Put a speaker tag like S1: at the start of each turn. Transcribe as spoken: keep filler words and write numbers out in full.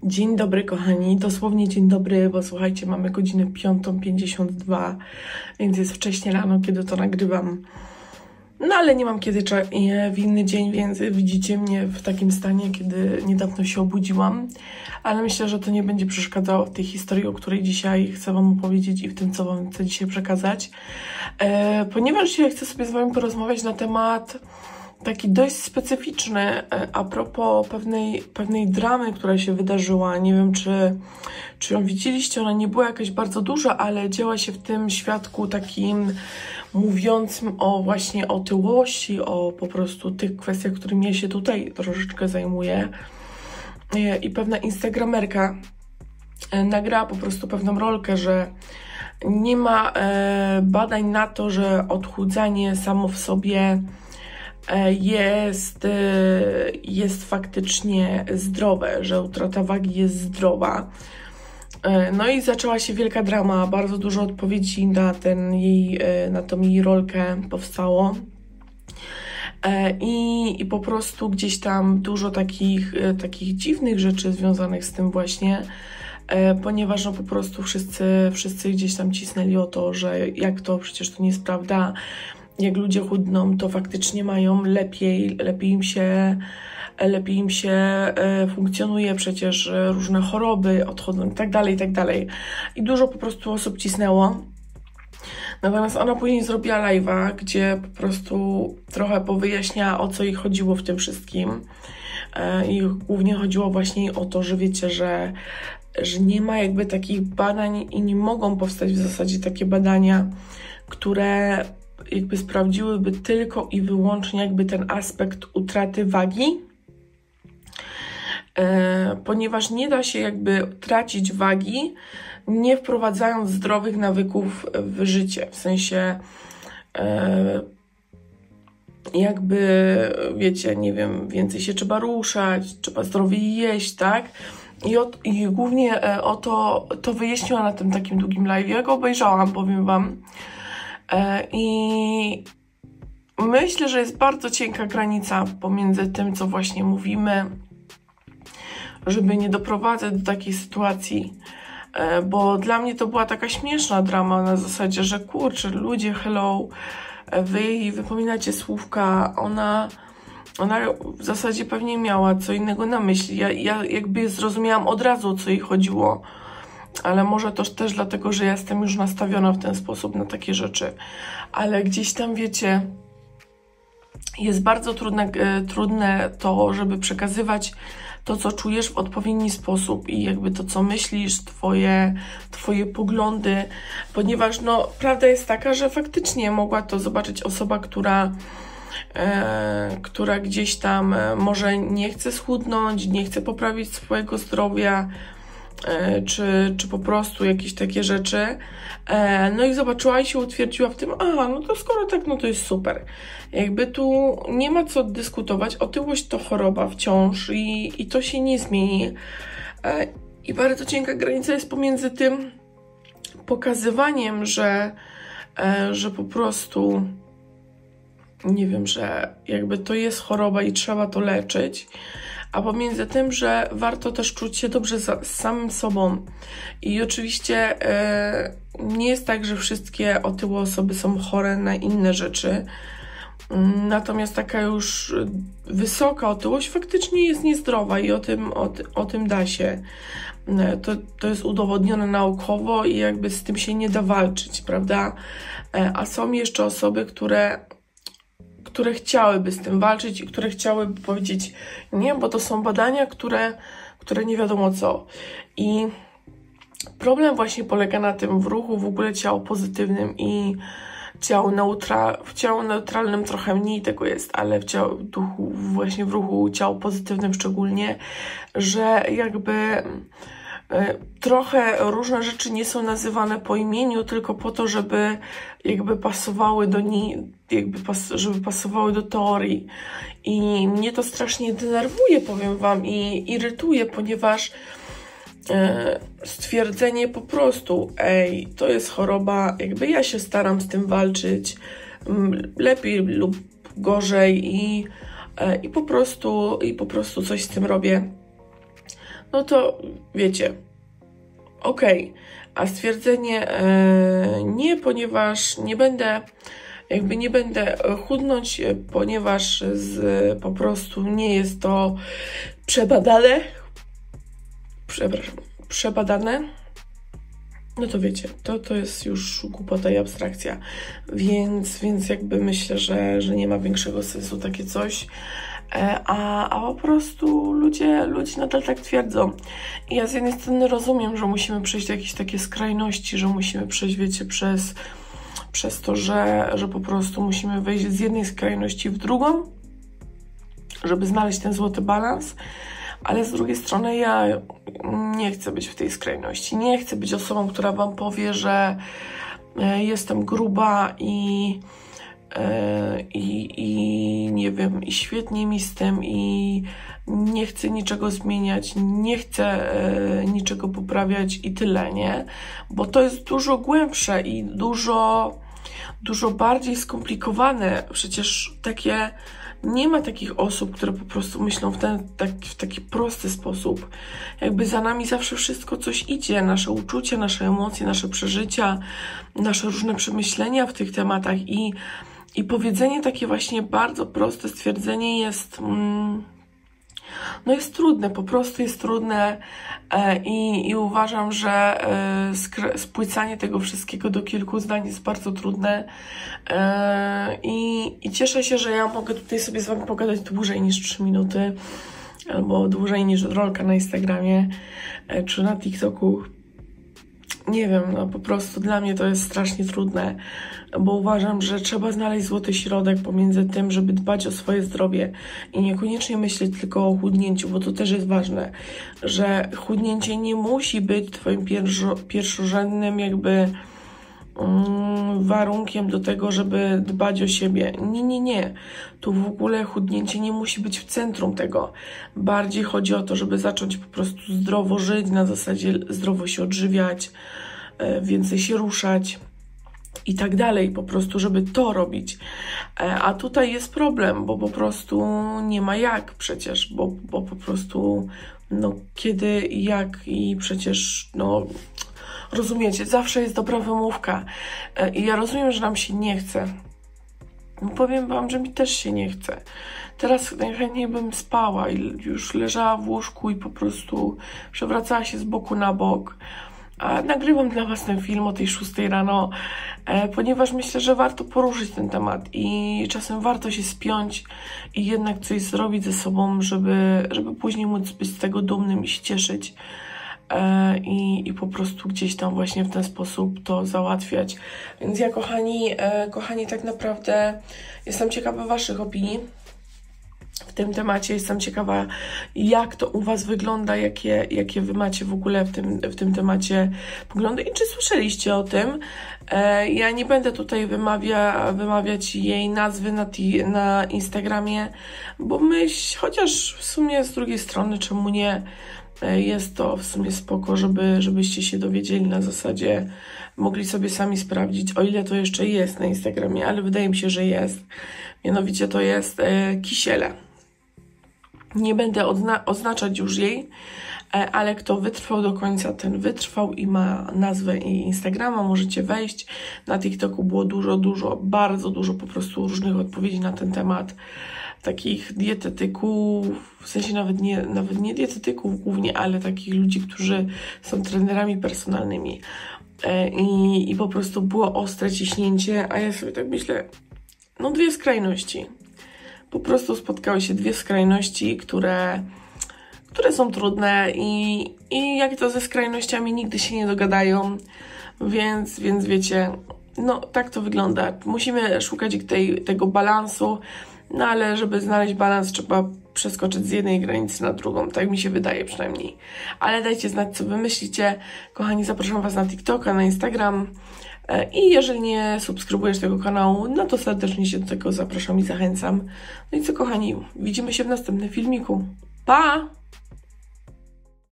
S1: Dzień dobry kochani, dosłownie dzień dobry, bo słuchajcie, mamy godzinę piątą pięćdziesiąt dwa, więc jest wcześnie rano, kiedy to nagrywam. No ale nie mam kiedy w inny dzień, więc widzicie mnie w takim stanie, kiedy niedawno się obudziłam. Ale myślę, że to nie będzie przeszkadzało w tej historii, o której dzisiaj chcę wam opowiedzieć i w tym, co wam chcę dzisiaj przekazać. E, ponieważ dzisiaj chcę sobie z wami porozmawiać na temat taki dość specyficzny a propos pewnej, pewnej dramy, która się wydarzyła. Nie wiem, czy, czy ją widzieliście, ona nie była jakaś bardzo duża, ale działa się w tym świadku takim mówiącym o właśnie otyłości, o po prostu tych kwestiach, którymi ja się tutaj troszeczkę zajmuję. I pewna instagramerka nagrała po prostu pewną rolkę, że nie ma badań na to, że odchudzanie samo w sobie jest, jest faktycznie zdrowe, że utrata wagi jest zdrowa. No i zaczęła się wielka drama, bardzo dużo odpowiedzi na, ten jej, na tą jej rolkę powstało. I, I po prostu gdzieś tam dużo takich, takich dziwnych rzeczy związanych z tym właśnie, ponieważ no po prostu wszyscy, wszyscy gdzieś tam cisnęli o to, że jak to, przecież to nie jest prawda. Jak ludzie chudną, to faktycznie mają lepiej, lepiej im się, lepiej im się e, funkcjonuje, przecież różne choroby odchodzą i tak dalej, i tak dalej. I dużo po prostu osób cisnęło. Natomiast ona później zrobiła live'a, gdzie po prostu trochę powyjaśniała, o co jej chodziło w tym wszystkim. E, I głównie chodziło właśnie o to, że wiecie, że, że nie ma jakby takich badań i nie mogą powstać w zasadzie takie badania, które jakby sprawdziłyby tylko i wyłącznie jakby ten aspekt utraty wagi, e, ponieważ nie da się jakby tracić wagi, nie wprowadzając zdrowych nawyków w życie, w sensie e, jakby, wiecie, nie wiem, więcej się trzeba ruszać, trzeba zdrowiej jeść, tak? I, o, i głównie o to, to wyjaśniła na tym takim długim live. Ja go obejrzałam, powiem wam. I myślę, że jest bardzo cienka granica pomiędzy tym, co właśnie mówimy, żeby nie doprowadzać do takiej sytuacji, bo dla mnie to była taka śmieszna drama na zasadzie, że kurczę, ludzie, hello, wy jej wypominacie słówka, ona, ona w zasadzie pewnie miała co innego na myśli. Ja, ja jakby zrozumiałam od razu, o co jej chodziło. Ale może to też dlatego, że ja jestem już nastawiona w ten sposób na takie rzeczy. Ale gdzieś tam, wiecie, jest bardzo trudne, e, trudne to, żeby przekazywać to, co czujesz w odpowiedni sposób i jakby to, co myślisz, twoje, twoje poglądy, ponieważ no, prawda jest taka, że faktycznie mogła to zobaczyć osoba, która E, która gdzieś tam e, może nie chce schudnąć, nie chce poprawić swojego zdrowia, e, czy, czy po prostu jakieś takie rzeczy. E, no i zobaczyła i się utwierdziła w tym, aha, no to skoro tak, no to jest super. Jakby tu nie ma co dyskutować, otyłość to choroba wciąż i, i to się nie zmieni. E, I bardzo cienka granica jest pomiędzy tym pokazywaniem, że, e, że po prostu nie wiem, że jakby to jest choroba i trzeba to leczyć, a pomiędzy tym, że warto też czuć się dobrze za, z samym sobą. I oczywiście e, nie jest tak, że wszystkie otyłe osoby są chore na inne rzeczy, natomiast taka już wysoka otyłość faktycznie jest niezdrowa i o tym, o, o tym da się. To, to jest udowodnione naukowo i jakby z tym się nie da walczyć, prawda? E, a są jeszcze osoby, które które chciałyby z tym walczyć i które chciałyby powiedzieć nie, bo to są badania, które, które nie wiadomo co. I problem właśnie polega na tym w ruchu w ogóle ciało pozytywnym i ciało neutra, w ciało neutralnym trochę mniej tego jest, ale w ciało, w duchu, właśnie w ruchu ciało pozytywnym szczególnie, że jakby trochę różne rzeczy nie są nazywane po imieniu, tylko po to, żeby jakby pasowały do niej, jakby pas, żeby pasowały do teorii. I mnie to strasznie denerwuje, powiem wam, i irytuje, ponieważ e, stwierdzenie po prostu, ej, to jest choroba, jakby ja się staram z tym walczyć, m, lepiej lub gorzej i, e, i po prostu, i po prostu coś z tym robię. no to wiecie, okej. Okay. A stwierdzenie e, nie, ponieważ nie będę, jakby nie będę chudnąć, ponieważ z, po prostu nie jest to przebadane, przepraszam, przebadane, no to wiecie, to, to jest już głupota i abstrakcja, więc, więc jakby myślę, że, że nie ma większego sensu takie coś, a, a po prostu ludzie, ludzie nadal tak twierdzą. I ja z jednej strony rozumiem, że musimy przejść do jakiejś takie skrajności, że musimy przejść, wiecie, przez, przez to, że, że po prostu musimy wejść z jednej skrajności w drugą, żeby znaleźć ten złoty balans. Ale z drugiej strony ja nie chcę być w tej skrajności. Nie chcę być osobą, która wam powie, że jestem gruba i, i, i nie wiem, i świetnie mi z tym i nie chcę niczego zmieniać, nie chcę niczego poprawiać i tyle, nie? Bo to jest dużo głębsze i dużo, dużo bardziej skomplikowane. Przecież takie... Nie ma takich osób, które po prostu myślą w, ten, tak, w taki prosty sposób. Jakby za nami zawsze wszystko coś idzie. Nasze uczucia, nasze emocje, nasze przeżycia, nasze różne przemyślenia w tych tematach. I, i powiedzenie takie właśnie bardzo proste stwierdzenie jest... Mm, no jest trudne, po prostu jest trudne e, i, i uważam, że e, spłycanie tego wszystkiego do kilku zdań jest bardzo trudne e, i, i cieszę się, że ja mogę tutaj sobie z wami pogadać dłużej niż trzy minuty albo dłużej niż rolka na Instagramie e, czy na TikToku. Nie wiem, no po prostu dla mnie to jest strasznie trudne, bo uważam, że trzeba znaleźć złoty środek pomiędzy tym, żeby dbać o swoje zdrowie i niekoniecznie myśleć tylko o chudnięciu, bo to też jest ważne, że chudnięcie nie musi być twoim pierwszo, pierwszorzędnym jakby um, warunkiem do tego, żeby dbać o siebie. Nie, nie, nie. Tu w ogóle chudnięcie nie musi być w centrum tego. Bardziej chodzi o to, żeby zacząć po prostu zdrowo żyć, na zasadzie zdrowo się odżywiać, więcej się ruszać i tak dalej, po prostu, żeby to robić. A tutaj jest problem, bo po prostu nie ma jak przecież, bo, bo po prostu no kiedy, jak i przecież no rozumiecie, zawsze jest dobra wymówka i ja rozumiem, że nam się nie chce. No powiem wam, że mi też się nie chce. Teraz najchętniej bym spała i już leżała w łóżku i po prostu przewracała się z boku na bok. A nagrywam dla was ten film o tej szóstej rano, e, ponieważ myślę, że warto poruszyć ten temat i czasem warto się spiąć i jednak coś zrobić ze sobą, żeby, żeby później móc być z tego dumnym i się cieszyć e, i, i po prostu gdzieś tam właśnie w ten sposób to załatwiać. Więc ja, kochani, e, kochani, tak naprawdę jestem ciekawa waszych opinii w tym temacie. Jestem ciekawa, jak to u was wygląda, jakie, jakie wy macie w ogóle w tym, w tym temacie poglądy i czy słyszeliście o tym. E, ja nie będę tutaj wymawia, wymawiać jej nazwy na, ti, na Instagramie, bo myśl, chociaż w sumie z drugiej strony, czemu nie, e, jest to w sumie spoko, żeby, żebyście się dowiedzieli na zasadzie, mogli sobie sami sprawdzić, o ile to jeszcze jest na Instagramie, ale wydaje mi się, że jest. Mianowicie to jest e, Kisiele. Nie będę oznaczać już jej, e, ale kto wytrwał do końca, ten wytrwał i ma nazwę i Instagrama, możecie wejść. Na TikToku było dużo, dużo, bardzo dużo po prostu różnych odpowiedzi na ten temat. Takich dietetyków, w sensie nawet nie, nawet nie dietetyków głównie, ale takich ludzi, którzy są trenerami personalnymi. E, i, I po prostu było ostre ciśnięcie, a ja sobie tak myślę, no dwie skrajności. Po prostu spotkały się dwie skrajności, które, które są trudne i, i jak to ze skrajnościami nigdy się nie dogadają, więc, więc wiecie, no tak to wygląda. Musimy szukać tej, tego balansu, no ale żeby znaleźć balans, trzeba przeskoczyć z jednej granicy na drugą, tak mi się wydaje przynajmniej. Ale dajcie znać, co wy myślicie. Kochani, zapraszam was na TikToka, na Instagram. I jeżeli nie subskrybujesz tego kanału, no to serdecznie się do tego zapraszam i zachęcam. No i co, kochani, widzimy się w następnym filmiku. Pa!